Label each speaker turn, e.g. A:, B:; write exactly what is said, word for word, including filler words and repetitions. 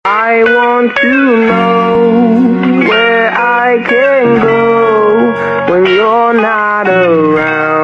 A: I want to know where I can go when you're not around.